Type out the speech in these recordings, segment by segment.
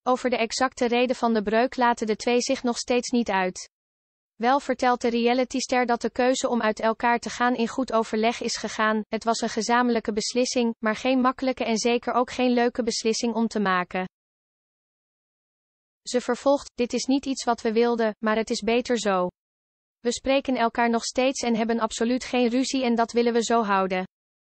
Over de exacte reden van de breuk laten de twee zich nog steeds niet uit. Wel vertelt de realityster dat de keuze om uit elkaar te gaan in goed overleg is gegaan. Het was een gezamenlijke beslissing, maar geen makkelijke en zeker ook geen leuke beslissing om te maken. Ze vervolgt: dit is niet iets wat we wilden, maar het is beter zo. We spreken elkaar nog steeds en hebben absoluut geen ruzie en dat willen we zo houden.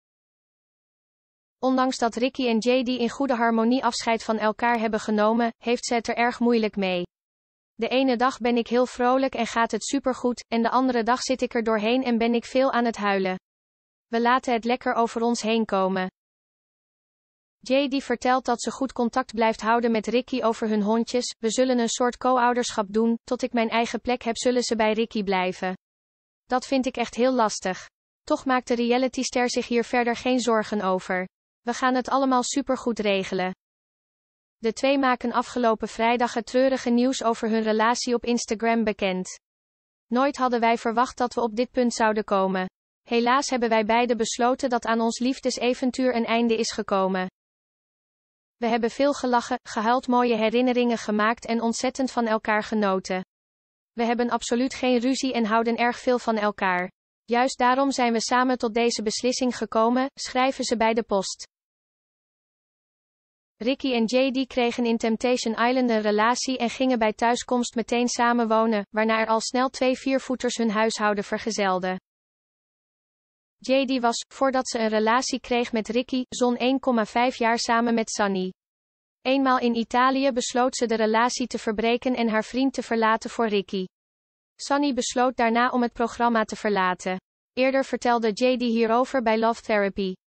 Ondanks dat Ricky en JD in goede harmonie afscheid van elkaar hebben genomen, heeft ze het er erg moeilijk mee. De ene dag ben ik heel vrolijk en gaat het supergoed, en de andere dag zit ik er doorheen en ben ik veel aan het huilen. We laten het lekker over ons heen komen. JD vertelt dat ze goed contact blijft houden met Ricky over hun hondjes. We zullen een soort co-ouderschap doen, tot ik mijn eigen plek heb zullen ze bij Ricky blijven. Dat vind ik echt heel lastig. Toch maakt de realityster zich hier verder geen zorgen over. We gaan het allemaal supergoed regelen. De twee maken afgelopen vrijdag het treurige nieuws over hun relatie op Instagram bekend. Nooit hadden wij verwacht dat we op dit punt zouden komen. Helaas hebben wij beiden besloten dat aan ons liefdesavontuur een einde is gekomen. We hebben veel gelachen, gehuild, mooie herinneringen gemaakt en ontzettend van elkaar genoten. We hebben absoluut geen ruzie en houden erg veel van elkaar. Juist daarom zijn we samen tot deze beslissing gekomen, schrijven ze bij de Post. Ricky en JD kregen in Temptation Island een relatie en gingen bij thuiskomst meteen samenwonen, waarna er al snel 2 viervoeters hun huishouden vergezelden. JD was, voordat ze een relatie kreeg met Ricky, zo'n 1,5 jaar samen met Sunny. Eenmaal in Italië besloot ze de relatie te verbreken en haar vriend te verlaten voor Ricky. Sunny besloot daarna om het programma te verlaten. Eerder vertelde JD hierover bij Love Therapy.